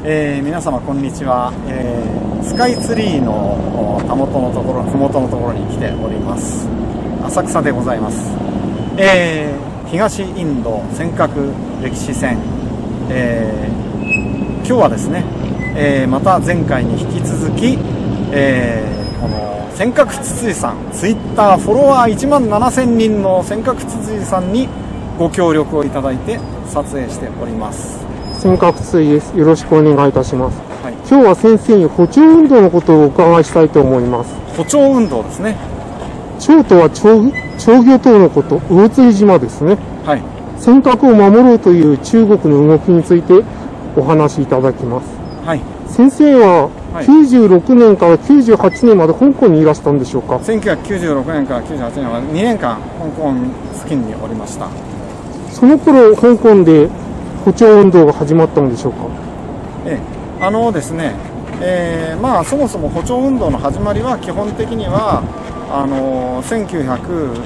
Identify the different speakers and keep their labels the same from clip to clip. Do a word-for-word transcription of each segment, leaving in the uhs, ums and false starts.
Speaker 1: えー、皆様こんにちは、えー、スカイツリーのたもとのところ、ふもとのところに来ております。浅草でございます。えー、東インド尖閣歴史線、えー、今日はですね、えー、また前回に引き続き、えー、この尖閣つつじさん、ツイッターフォロワーいちまんななせんにんの尖閣つつじさんにご協力をいただいて撮影しております。
Speaker 2: 尖閣つつじです。よろしくお願いいたします。
Speaker 1: はい、
Speaker 2: 今日は先生に歩調運動のことをお伺いしたいと思います。
Speaker 1: 歩調運動ですね。
Speaker 2: 蝶とは長魚島のこと、魚釣島ですね。
Speaker 1: はい。
Speaker 2: 尖閣を守ろうという中国の動きについてお話しいただきます。はい。先生はきゅうじゅうろくねんからきゅうじゅうはちねんまで香港にいらしたんでしょうか。
Speaker 1: せんきゅうひゃくきゅうじゅうろくねんからきゅうじゅうはちねんまでにねんかん香港付近におりました。
Speaker 2: その頃香港で歩調運動が始まったのでしょうか。
Speaker 1: ええ、あのですね、えー、まあそもそも歩調運動の始まりは基本的にはあのせんきゅうひゃくなな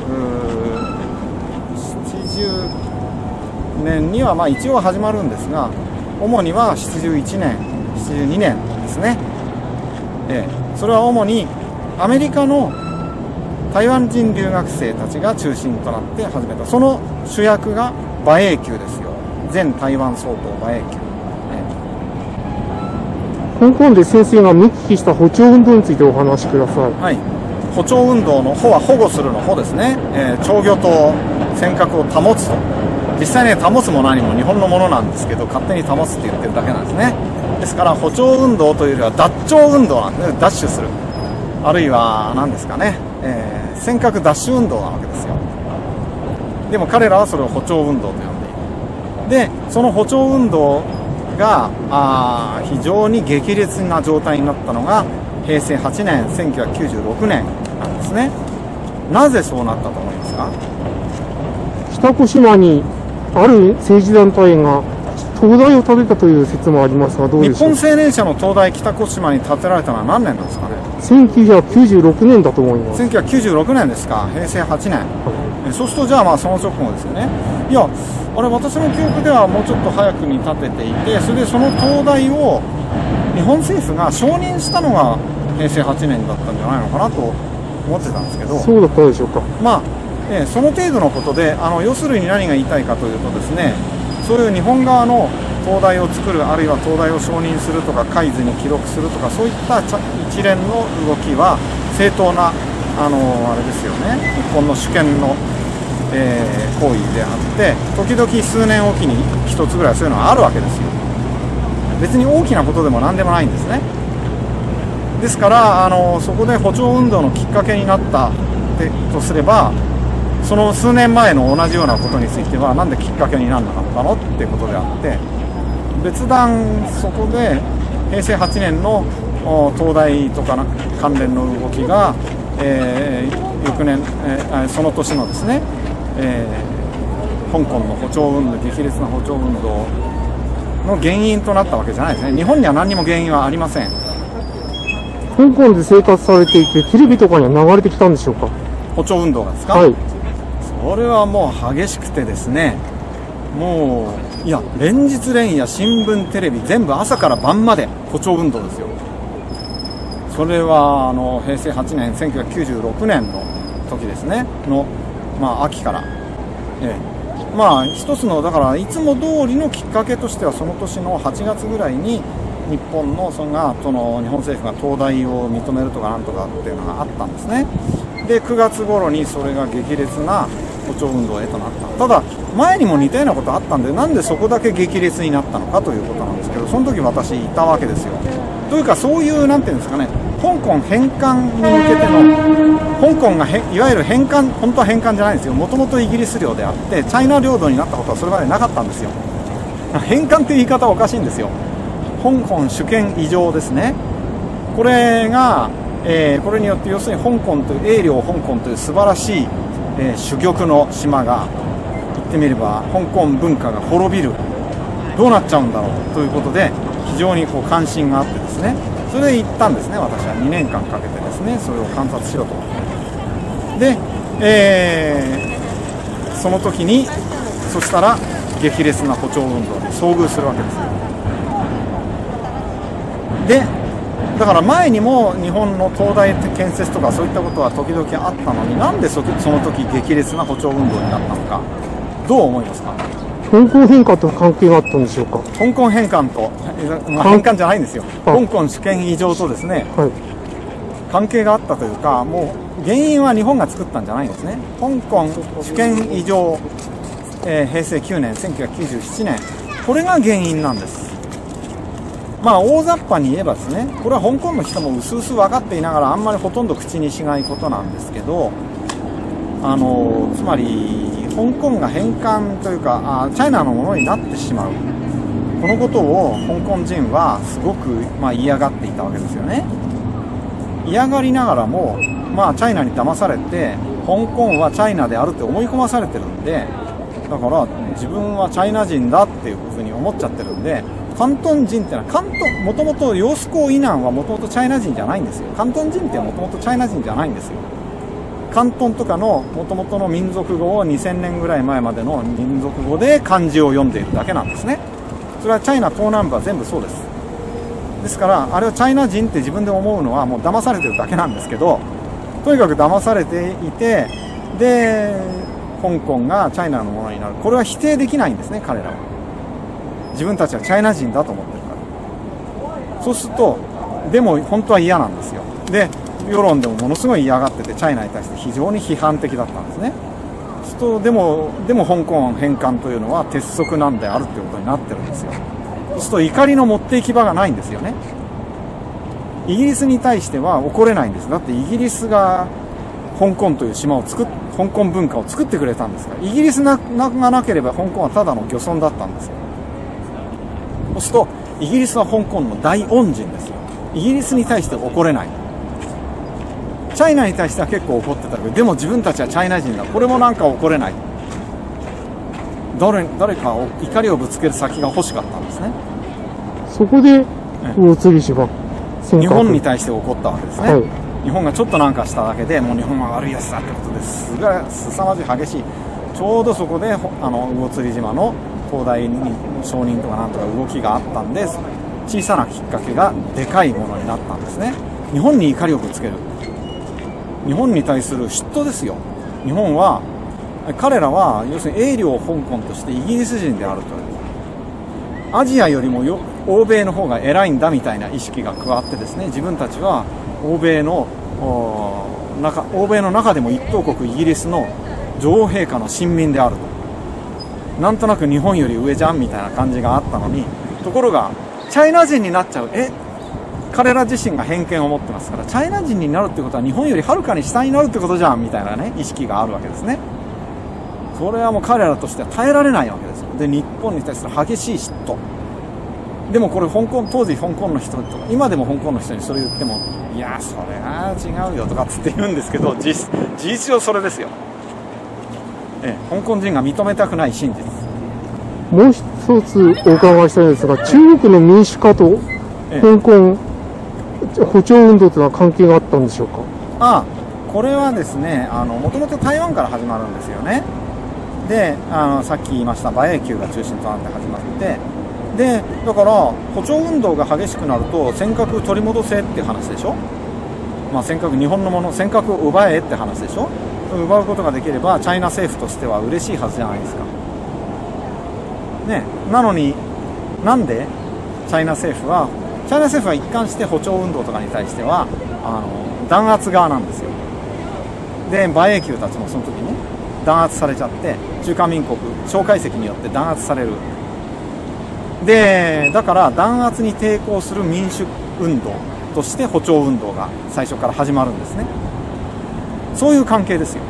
Speaker 1: じゅうねんにはまあ一応始まるんですが、主にはななじゅういちねん、ななじゅうにねんですね。ええ、それは主にアメリカの台湾人留学生たちが中心となって始めた。その主役が馬英九ですよ。前台湾総統馬英九。
Speaker 2: 香港で先生が見聞きした歩調運動についてお話しください。
Speaker 1: はい。歩調運動の歩は保護するの歩ですね。えー、長魚と尖閣を保つと。実際ね、保つも何も日本のものなんですけど、勝手に保つって言ってるだけなんですね。ですから歩調運動というよりは脱潮運動なんで、ダッシュする。あるいは何ですかね、えー、尖閣ダッシュ運動なわけですよ。でも彼らはそれを歩調運動と呼んでいる。で、その歩調運動があ非常に激烈な状態になったのがへいせいはちねん、せんきゅうひゃくきゅうじゅうろくねんなんですね。なぜそうなったと思いますか。
Speaker 2: 北小島にある政治団体が灯台を建てたという説もありますが、どうでしょう。
Speaker 1: 日本青年社の灯台、北小島に建てられたのは何年なんですかね。
Speaker 2: せんきゅうひゃくきゅうじゅうろくねんだと思います。
Speaker 1: せんきゅうひゃくきゅうじゅうろくねんですか。へいせいはちねん、はい、そうするとじゃあまあその直後ですよね。いや、あれ私の記憶ではもうちょっと早くに建てていて、それでその灯台を日本政府が承認したのがへいせいはちねんだったんじゃないのかなと思ってたんですけど。
Speaker 2: そうだったでしょうか。
Speaker 1: まあ、えー、その程度のことで、あの要するに何が言いたいかというとですね、そういう日本側の灯台を作る、あるいは灯台を承認するとか海図に記録するとか、そういった一連の動きは正当なあのあれですよね、日本の主権の、えー、行為であって、時々数年おきに一つぐらいそういうのがあるわけですよ。別に大きなことでも何でもないんですね。ですからあのそこで歩調運動のきっかけになったとすれば、その数年前の同じようなことについてはなんできっかけにならなかったのっていうことであって、別段そこでへいせいはちねんの灯台とか関連の動きが、えー、翌年、えー、その年のですね、えー、香港の歩調運動、激烈な歩調運動の原因となったわけじゃないですね。日本には何にも原因はありません。
Speaker 2: 香港で生活されていてテレビとかには流れてきたんでしょうか。
Speaker 1: 歩調運動がですか。
Speaker 2: はい。
Speaker 1: それはもう激しくてですね、もういや連日連夜新聞テレビ全部朝から晩まで歩調運動ですよ。それはあのへいせいはちねん、せんきゅうひゃくきゅうじゅうろくねんの時ですねの、まあ、秋から、ええ、まあ一つのだからいつも通りのきっかけとしては、その年のはちがつぐらいに日本のそのがその日本政府が灯台を認めるとかなんとかっていうのがあったんですね。でくがつ頃にそれが激烈な歩調運動へとなった。ただ前にも似たようなことあったんで、なんでそこだけ激烈になったのかということなんですけど、その時私いたわけですよ。というかそういうなんていうんですかね、香港返還に向けての、香港がへいわゆる返還、本当は返還じゃないんですよ。もともとイギリス領であってチャイナ領土になったことはそれまでなかったんですよ。返還という言い方はおかしいんですよ。香港主権移譲ですね。これが、えー、これによって要するに香港という英領香港という素晴らしい、えー、珠玉の島が言ってみれば香港文化が滅びる、どうなっちゃうんだろうということで非常にこう関心があってですね、それで行ったんですね。私はにねんかんかけてですね、それを観察しろと。で、えー、その時にそしたら激烈な歩調運動に遭遇するわけですよ。 でだから前にも日本の東大建設とかそういったことは時々あったのに、なんで そ, その時激烈な歩調運動になったのか、どう思いますか。
Speaker 2: 香港返還と関係があったんでしょうか。
Speaker 1: 香港返還と、まあ、返還じゃないんですよ、香港主権移譲とですね、はい、関係があったというか、もう原因は日本が作ったんじゃないんですね。香港主権移譲、えー、へいせいきゅうねんせんきゅうひゃくきゅうじゅうななねん、これが原因なんです。まあ大雑把に言えばですね、これは香港の人も薄々分かっていながらあんまりほとんど口にしないことなんですけど、あのつまり香港が返還というかあチャイナのものになってしまう、このことを香港人はすごく、まあ、嫌がっていたわけですよね。嫌がりながらも、まあ、チャイナに騙されて香港はチャイナであるって思い込まされてるんで、だから自分はチャイナ人だっていうふうに思っちゃってるんで、広東人ってのは広東、もともと揚子江以南はもともとチャイナ人じゃないんですよ。広東人ってもともとチャイナ人じゃないんですよ。広東とかのもともとの民族語をにせんねんぐらい前までの民族語で漢字を読んでいるだけなんですね。それはチャイナ東南部は全部そうです。ですからあれはチャイナ人って自分で思うのはもう騙されてるだけなんですけど、とにかく騙されていて、で香港がチャイナのものになる、これは否定できないんですね。彼らは自分たちはチャイナ人だと思ってるから。そうするとでも本当は嫌なんですよ。で世論でもものすごい嫌がってて、チャイナに対して非常に批判的だったんですね。そうするとでもでも香港返還というのは鉄則なんであるということになってるんですよ。そうすると怒りの持っていき場がないんですよね。イギリスに対しては怒れないんです。だってイギリスが香港という島を作っ香港文化を作ってくれたんですから。イギリスがなければ香港はただの漁村だったんですよ。そうするとイギリスは香港の大恩人ですよ。イギリスに対して怒れない。チャイナに対しては結構怒ってたけど、でも自分たちはチャイナ人だ、これもなんか怒れない。誰誰か怒りをぶつける先が欲しかったんですね。そこで魚釣島が日本に対して怒ったわけですね、はい、日本がちょっとなんかしただけでもう日本は悪いやつだってことですがすさまじい激しい、ちょうどそこであの魚釣島の東大に承認とかなんとか動きがあったんで、小さなきっかけがでかいものになったんですね。日本に怒りをぶつける、日本に対する嫉妬ですよ。日本は彼らは要するに英領香港としてイギリス人であるという、アジアよりもよ欧米の方が偉いんだみたいな意識が加わってですね、自分たちは欧米の中欧米の中でも一等国イギリスの女王陛下の親民であると、なんとなく日本より上じゃんみたいな感じがあったのに、ところがチャイナ人になっちゃう、え彼ら自身が偏見を持ってますから、チャイナ人になるってことは日本よりはるかに下になるってことじゃんみたいなね意識があるわけですね。それはもう彼らとしては耐えられないわけですよ。で日本に対する激しい嫉妬、でもこれ香港当時香港の人とか今でも香港の人にそれ言っても、いやそれは違うよとかつって言うんですけど、 実, 事実上それですよ。え香港人が認めたくない真実。もう一つお伺いしたいんですが、中国の民主化と香港歩調運動というのは関係があったんでしょうか。ああ、これはですね、もともと台湾から始まるんですよね。であのさっき言いました馬英九が中心となって始まって、でだから歩調運動が激しくなると尖閣取り戻せっていう話でしょ。まあ、尖閣日本のもの、尖閣を奪えって話でしょ。奪うことができればチャイナ政府としては嬉しいはずじゃないですか、ね、なのになんでチャイナ政府はチャイナ政府は一貫して歩調運動とかに対してはあの弾圧側なんですよ。で馬英九たちもその時に、ね、弾圧されちゃって中華民国蒋介石によって弾圧される。でだから弾圧に抵抗する民主運動として歩調運動が最初から始まるんですね。そういう関係ですよ。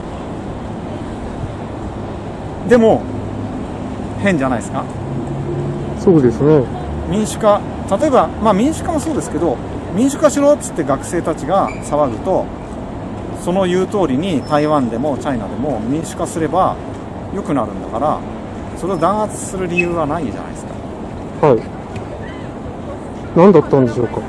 Speaker 1: でも変じゃないですか。そうですね。民主化、例えば、まあ、民主化もそうですけど、民主化しろっつって学生たちが騒ぐと、その言う通りに台湾でもチャイナでも民主化すれば良くなるんだから、それを弾圧する理由はないじゃないですか。はい。何だったんでしょうか。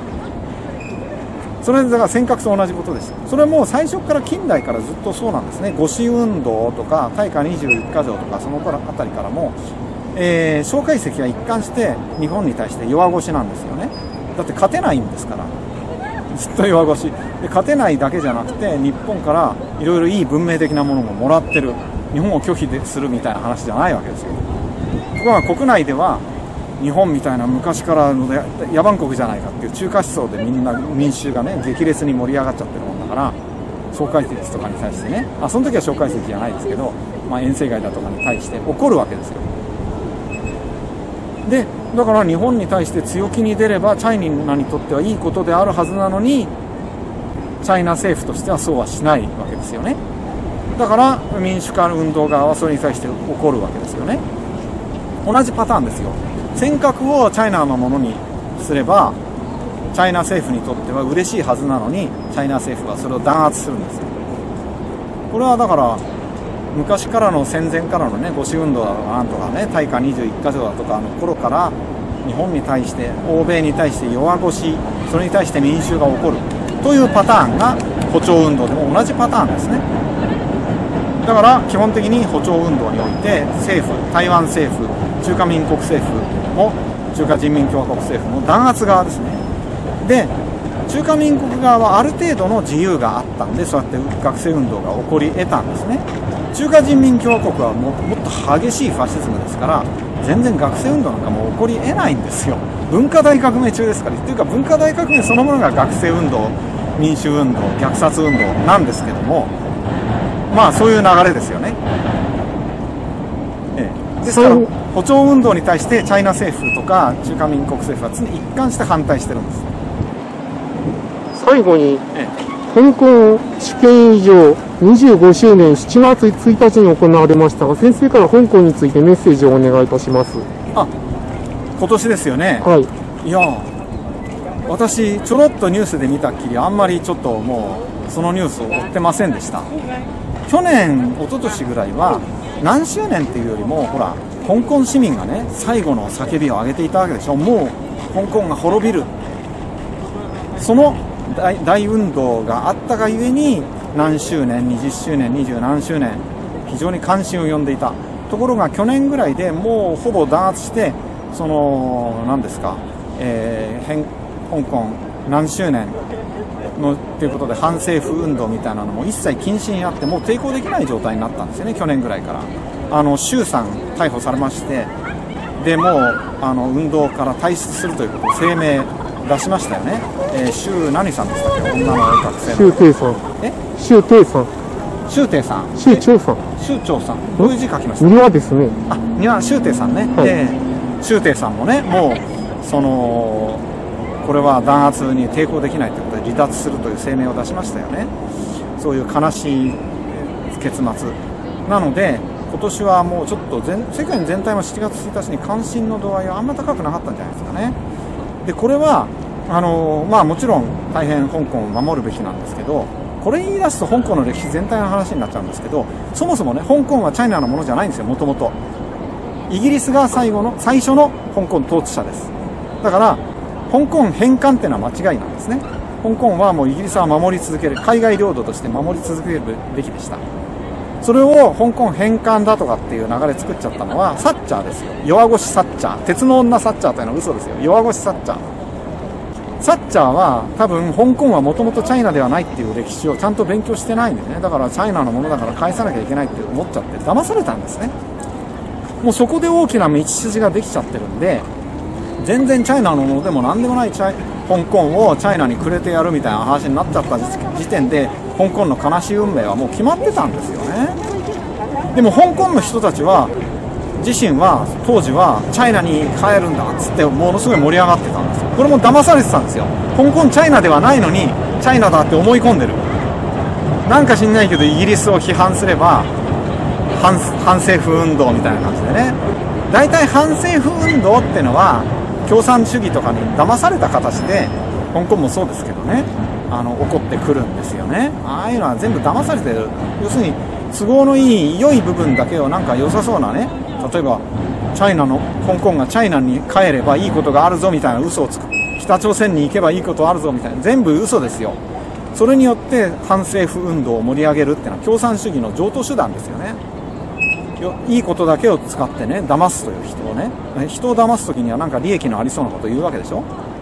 Speaker 1: それだから尖閣と同じことです。それはもう最初から近代からずっとそうなんですね。五四運動とか大化にじゅういっか条とかそのあたりからも、えー、蒋介石は一貫して日本に対して弱腰なんですよね。 だって勝てないんですから、ずっと弱腰で、勝てないだけじゃなくて日本からいろいろいい文明的なものももらってる、日本を拒否するみたいな話じゃないわけですよ。ところが国内では日本みたいな昔からの野蛮国じゃないかっていう中華思想でみんな民衆がね激烈に盛り上がっちゃってるもんだから、蒋介石とかに対してね、あその時は蒋介石じゃないですけど、まあ、遠征外だとかに対して怒るわけですよ。でだから日本に対して強気に出ればチャイナにとってはいいことであるはずなのに、チャイナ政府としてはそうはしないわけですよね。だから民主化運動側はそれに対して怒るわけですよね。同じパターンですよ。尖閣をチャイナのものにすればチャイナ政府にとっては嬉しいはずなのに、チャイナ政府はそれを弾圧するんですよ。これはだから昔からの戦前からのね五四運動だとかなんとかね、大化にじゅういっかじょうだとかの頃から日本に対して欧米に対して弱腰、それに対して民衆が起こるというパターンが歩調運動でも同じパターンですね。だから基本的に歩調運動において政府、台湾政府、中華民国政府も中華人民共和国政府も弾圧側ですね。で中華民国側はある程度の自由があったんで、そうやって学生運動が起こり得たんですね。中華人民共和国はも, もっと激しいファシズムですから、全然学生運動なんかもう起こり得ないんですよ。文化大革命中ですから。っていうか文化大革命そのものが学生運動、民主運動、虐殺運動なんですけども、まあそういう流れですよね。ええ、ですから歩調運動に対してチャイナ政府とか中華民国政府は常に一貫して反対してるんです。
Speaker 2: 最後に、ええ、香港主権移譲にじゅうごしゅうねんしちがつついたちに行われましたが、先生から香港についてメッセージをお願いいたします。
Speaker 1: あ、今年ですよね。
Speaker 2: はい。
Speaker 1: いや私ちょろっとニュースで見たっきりあんまりちょっともうそのニュースを追ってませんでした。去年一昨年ぐらいは何周年っていうよりも、ほら香港市民がね最後の叫びを上げていたわけでしょ。もう香港が滅びる、その 大, 大運動があったがゆえに何周年、にじゅっしゅうねん、にじゅう何周年、非常に関心を呼んでいたところが、去年ぐらいでもうほぼ弾圧して、その何ですか、えー、香港何周年のということで反政府運動みたいなのも一切禁止になって、もう抵抗できない状態になったんですよね。去年ぐらいからあの習さん逮捕されまして、でもうあの運動から退出するということを声明出しましたよね。えー、習何さんでしたっけ、女の学生の。
Speaker 2: 習庭さん。
Speaker 1: え？
Speaker 2: 習庭さん。
Speaker 1: 習庭さん。
Speaker 2: 習長さん。
Speaker 1: 習長さん。どういう字書きました？
Speaker 2: 庭ですね。
Speaker 1: あ、庭、習庭さんね。はい、で、習庭さんもね、もうそのこれは弾圧に抵抗できないということで離脱するという声明を出しましたよね。そういう悲しい結末なので、今年はもうちょっと全世界全体もしちがつついたちに関心の度合いはあんま高くなかったんじゃないですかね。でこれはあのまあ、もちろん大変香港を守るべきなんですけど、これ言い出すと香港の歴史全体の話になっちゃうんですけど、そもそもね香港はチャイナのものじゃないんですよ。もともとイギリスが最後の最初の香港統治者です。だから香港返還っていうのは間違いなんですね。香港はもうイギリスは守り続ける、海外領土として守り続けるべきでした。それを香港返還だとかっていう流れ作っちゃったのはサッチャーですよ。弱腰サッチャー、鉄の女サッチャーというのは嘘ですよ。弱腰サッチャー。サッチャーは多分香港はもともとチャイナではないっていう歴史をちゃんと勉強してないんでね。だからチャイナのものだから返さなきゃいけないって思っちゃって騙されたんですね。もうそこで大きな道筋ができちゃってるんで、全然チャイナのものでも何でもないチャイ香港をチャイナにくれてやるみたいな話になっちゃった時点で、香港の悲しい運命はもう決まってたんですよね。でも香港の人たちは自身は当時はチャイナに帰るんだっつってものすごい盛り上がってたんですよ。これも騙されてたんですよ。香港チャイナではないのにチャイナだって思い込んでる。なんか知んないけどイギリスを批判すれば 反, 反政府運動みたいな感じでね。大体反政府運動ってのは共産主義とかに騙された形で、香港もそうですけどね、あの起こってくるんですよね。ああいうのは全部騙されてる。要するに都合のいい良い部分だけをなんか良さそうなね、例えばチャイナの香港がチャイナに帰ればいいことがあるぞみたいな嘘をつく、北朝鮮に行けばいいことあるぞみたいな、全部嘘ですよ。それによって反政府運動を盛り上げるっていうのは共産主義の常套手段ですよね。いいことだけを使ってね騙すという人をね、人を騙す時にはなんか利益のありそうなことを言うわけでしょ。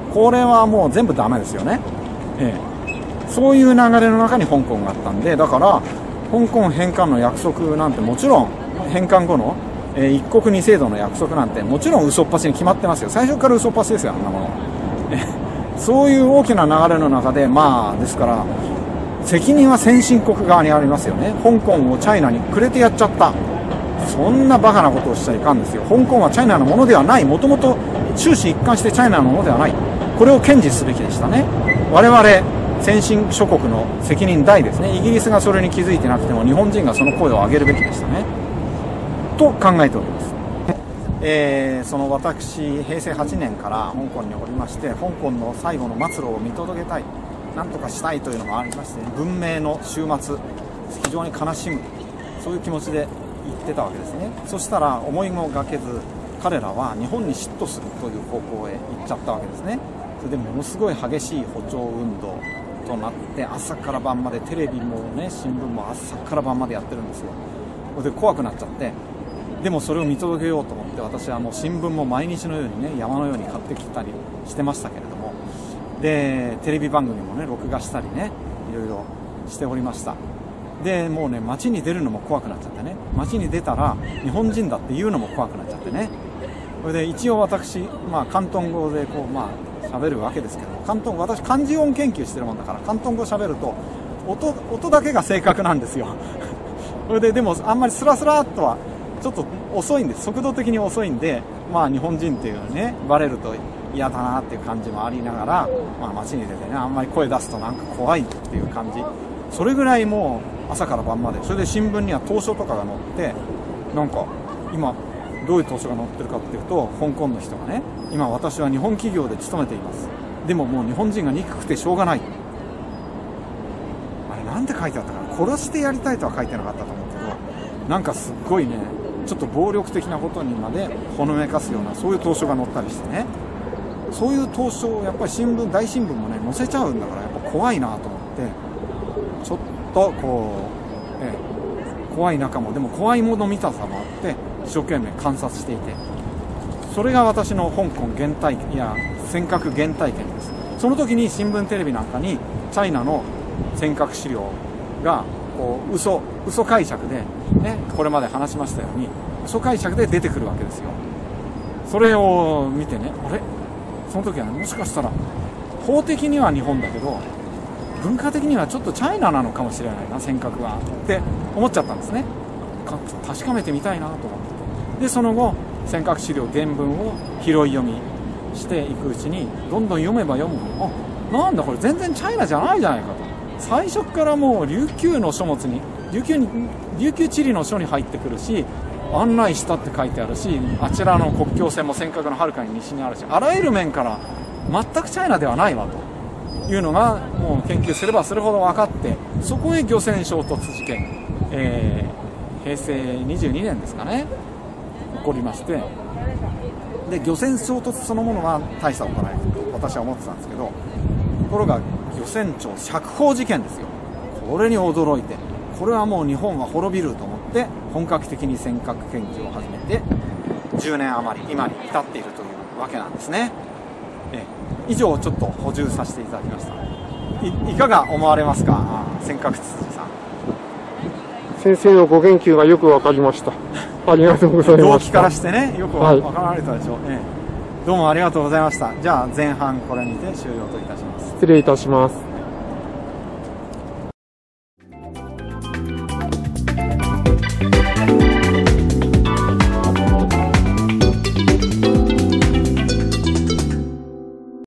Speaker 1: これはもう全部ダメですよね、ええ、そういう流れの中に香港があったんで、だから香港返還の約束なんてもちろん返還後の、えー、一国二制度の約束なんてもちろん嘘っぱちに決まってますよ。最初から嘘っぱちですよ、あんなもの。そういう大きな流れの中で、まあですから責任は先進国側にありますよね。香港をチャイナにくれてやっちゃった、そんなバカなことをしちゃいかんですよ。香港はチャイナのものではない、もともと終始一貫してチャイナのものではない、これを堅持すべきでしたね。我々先進諸国の責任大ですね。イギリスがそれに気づいてなくても日本人がその声を上げるべきでしたねと考えております。えー、その私へいせいはちねんから香港におりまして、香港の最後の末路を見届けたい、なんとかしたいというのもありまして、文明の終末、非常に悲しむ、そういう気持ちで言ってたわけですね。そしたら思いもがけず彼らは日本に嫉妬するという方向へ行っちゃったわけですね。それでものすごい激しい歩調運動となって、朝から晩までテレビもね新聞も朝から晩までやってるんですよ。それで怖くなっちゃって、でもそれを見届けようと思って私はもう新聞も毎日のようにね山のように買ってきたりしてましたけれども、でテレビ番組もね録画したりねいろいろしておりました。でもうね街に出るのも怖くなっちゃってね、街に出たら日本人だって言うのも怖くなっちゃってね。それで一応私、まあ、広東語でこうまあ喋るわけですけど、広東私漢字音研究してるもんだから広東語喋ると 音, 音だけが正確なんですよ。それででもあんまりスラスラっとはちょっと遅いんです、速度的に遅いんで、まあ日本人っていうねバレると嫌だなっていう感じもありながら、まあ、街に出てねあんまり声出すとなんか怖いっていう感じ、それぐらいもう朝から晩まで。それで新聞には投書とかが載って、なんか今どういう投書が載ってるかっていうと、香港の人がね、今私は日本企業で勤めています、でももう日本人が憎くてしょうがない、あれなんて書いてあったかな、殺してやりたいとは書いてなかったと思うけど、なんかすっごいねちょっと暴力的なことにまでほのめかすようなそういう投書が載ったりしてね、そういう投書をやっぱり新聞大新聞もね載せちゃうんだから、やっぱ怖いなと思って、ちょっとこう、ええ、怖い中もでも怖いもの見たさもあって一生懸命観察していて、それが私の香港原体験いや尖閣原体験です。その時に新聞テレビなんかにチャイナの尖閣資料がこう嘘嘘解釈でね、これまで話しましたように嘘解釈で出てくるわけですよ。それを見てね、あれその時は、ね、もしかしたら法的には日本だけど文化的にはちょっとチャイナなのかもしれないな尖閣はって思っちゃったんですね。確かめてみたいなと思って、でその後尖閣資料原文を拾い読みしていくうちにどんどん読めば読むほど、あなんだこれ全然チャイナじゃないじゃないかと、最初からもう琉球の書物に琉球に琉球地理の書に入ってくるし、案内したって書いてあるし、あちらの国境線も尖閣のはるかに西にあるし、あらゆる面から全くチャイナではないわというのがもう研究すればするほど分かって、そこへ漁船衝突事件、えー、へいせいにじゅうにねんですかね起こりまして、で漁船衝突そのものは大したことないと私は思ってたんですけど、ところが漁船長釈放事件ですよ。これに驚いて、これはもう日本は滅びると思って本格的に尖閣研究を始めてじゅうねん余り今に至っているというわけなんですね。え以上ちょっと補充させていただきました。 い, いかが思われますか、尖閣つつじさん。
Speaker 2: 先生のご研究がよくわかりました。ありがとうございました。
Speaker 1: 動機からしてねよくわかられたでしょう、はい、ええ、どうもありがとうございました。じゃあ前半これにて終了といたします。
Speaker 2: 失礼いたします。
Speaker 1: you